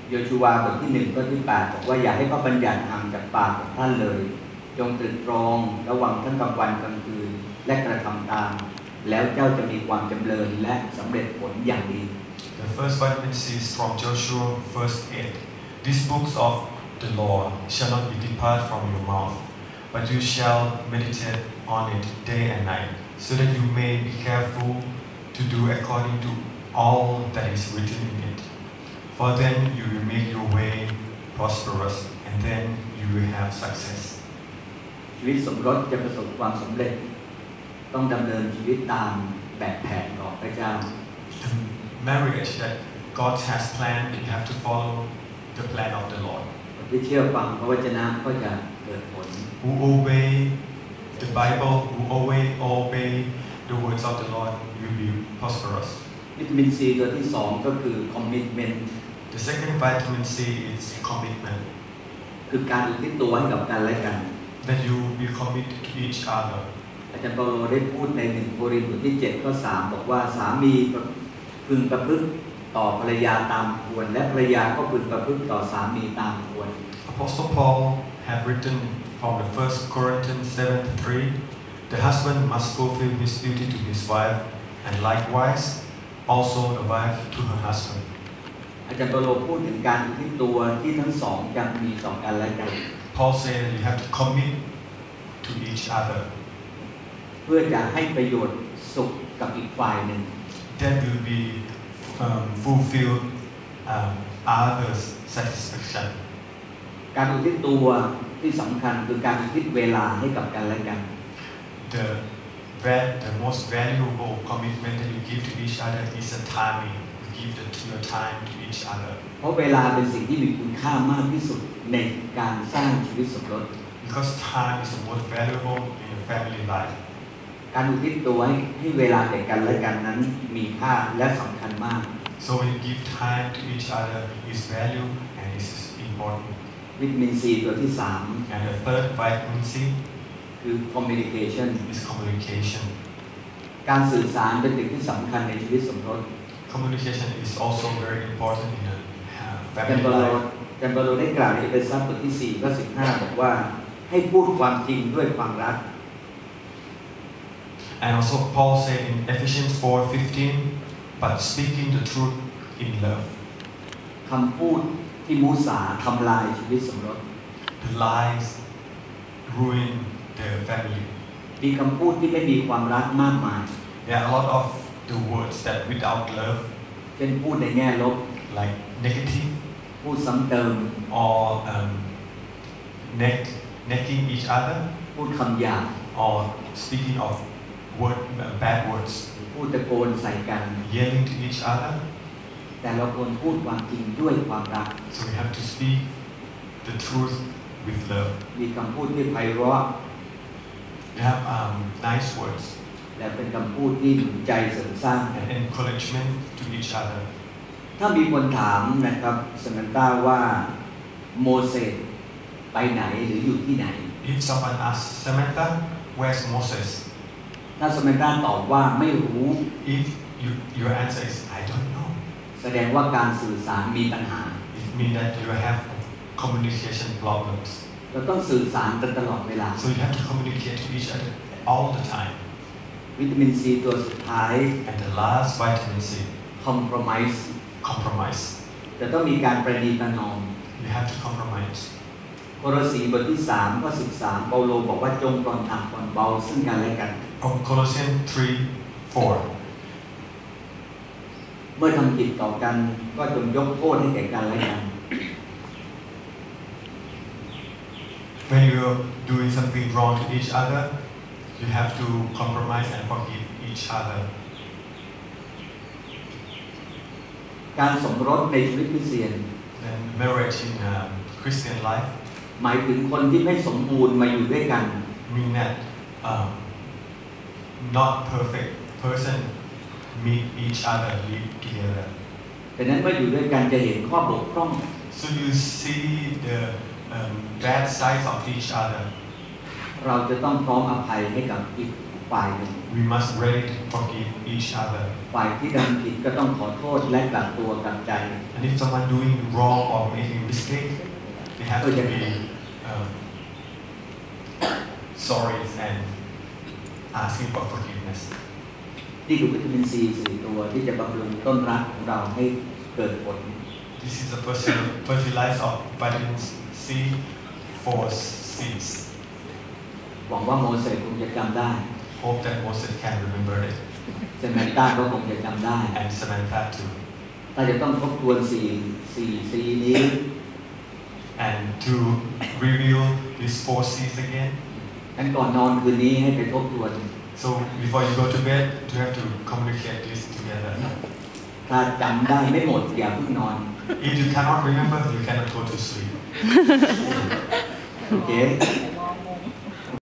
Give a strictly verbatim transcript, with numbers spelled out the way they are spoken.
โยชูวาบทที่หนึ่งข้อที่แปดบอกว่าอย่าให้พระบัญญัติห่างจากปากของท่านเลยจงตรึกตรองระหว่างทั้งกลางวันกลางคืนและกระทำตามแล้วเจ้าจะมีความจำเริญและสำเร็จผลอย่างดี The first vitamin C is from Joshua verse eight. These books of the law shall not be depart from your mouth, but you shall meditate on it day and night, so that you may be careful to do according to all that is written in it. For then you will make your way prosperous, and then you will have success. ชีวิตสมรสจะประสบความสำเร็จต้องดำเนินชีวิตตามแบบแผนของพระเจ้า The marriage that God has planned, you have to follow the plan of the Lord. ที่เชื่อฟังพระวจนะก็จะเกิดผล Who obey the Bible, who obey obey the words of the Lord, will be prosperous. วิตามินซีตัวที่สองก็คือ commitment. The second vitamin C is commitment. คือการอุทิศตัวให้กับกันและกัน That you will commit to each other. อาจารย์เปาโลได้พูดในหนึ่งโครินธ์บทที่เจ็ดข้อสามบอกว่าสามีพึงประพฤติต่อภรรยาตามควรและภรรยาก็พึงประพฤติต่อสามีตามควร Apostle Paul have written from the First Corinthians seven three, the husband must fulfill his duty to his wife, and likewise also the wife to her husband. อาจารย์เปาโลพูดถึงการอุทิศตัวที่ทั้งสองจะมีต่อกันและกัน Paul said that you have to commit to each other. เพื่อจะให้ประโยชน์สุขกับอีกฝ่ายหนึ่ง That will be um, fulfill um, others' satisfaction. การอุทิศตัวที่สำคัญคือการอุทิศเวลาให้กับกันและกัน The the most valuable commitment that you give to each other is a timing. You give the, your time to each other. เพราะเวลาเป็นสิ่งที่มีคุณค่ามากที่สุดในการสร้างชีวิตสมรส Because time is the most valuable in a family life. การอุทิศตัวให้เวลาแก่กันและกันนั้นมีค่าและสำคัญมาก So when you give time to each other, is value and is important. วิตามินซีตัวที่สาม And the third vitamin C คือ communication is communication. การสื่อสารเป็นสิ่งที่สำคัญในชีวิตสมรส Communication is also very important in a uh, อาจาร family ย์เปาโล life. อาจารย์เปาโลได้กล่าวในเอเฟซัสบทที่สี่ข้อสิบห้าบอกว่าให้พูดความจริงด้วยความรัก And also Paul said in Ephesians four fifteen, but speaking the truth in love. คำพูดที่มุสาทำลายชีวิตสมรส The lies ruin the family. มีคำพูดที่ไม่มีความรักมากมาย There are a lot of the words that without love, เช่นพูดในแง่ลบ like negative, พูดซ้ำเติม or um, neck, necking each other, พูดคำหยาบ or speaking of word, uh, bad words, พูดตะโกนใส่กัน yelling to each other. แต่เราควรพูดความจริงด้วยความรัก So we have to speak the truth with love. มีคำพูดที่ไพเราะ We have um, nice words และเป็นคำพูดที่หนุนใจเสริมสร้าง and encouragement to each other. ถ้ามีคนถามนะครับสมันต้าว่าโมเสสไปไหนหรืออยู่ที่ไหน If someone asks Samantha, where's Moses? ถ้าสมันต้าตอบว่าไม่รู้ If you, your answer is I don't know, แสดงว่าการสื่อสารมีปัญหา it means that you have communication problems. เราต้องสื่อสารกันตลอดเวลา So you have to communicate to each other all the time. วิตามินซีตัวสุดท้าย And the last vitamin C, compromise compromise. จะต้องมีการประนีประนอม You have to compromise. โคโลสีบทที่สามข้อสิบสามเปาโลบอกว่าจงปล่อยหนักปล่อยเบาซึ่งกันและกัน From Colossians three four. เมื่อทำผิดต่อกันก็จงยกโทษให้แก่กันและกัน When you're doing something wrong to each other, you have to compromise and forgive each other. การสมรสในชีวิตคริสเตียน Then marriage in um, Christian life หมายถึงคนที่ไม่สมบูรณ์มาอยู่ด้วยกัน mean that um, not perfect person meet each other, live together. แต่นั้นเมื่ออยู่ด้วยกันจะเห็นข้อบกพร่อง So you see the um, bad sides of each other. เราจะต้องพร้อมอภัยให้กับอีกฝ่ายหนึ่ง We must ready to forgive each other. ฝ่ายที่ทำผิดก็ต้องขอโทษและกลับตัวกลับใจ And if someone doing wrong or making mistake, they have to be um, sorry and asking for forgiveness. นี่คือวิตามินซีสี่ตัวที่จะบำรุงต้นรักของเราให้เกิดผล This is the fertilizer of vitamin C for seeds. หวังว่าโมเสสคงจะจำได้ Hope that Moses can remember it. เซมนต้าก็คงจะจำได้ And Samantha too. ถ้าจะต้องทบทวนสี่สี่ซีนี้ And to review these four C's again. งั้นก่อนนอนคืนนี้ให้ไปทบทวน So before you go to bed, you have to communicate this together. ถ้าจำได้ไม่หมดอย่าเพิ่งนอน If you cannot remember, you cannot go to sleep. โอเค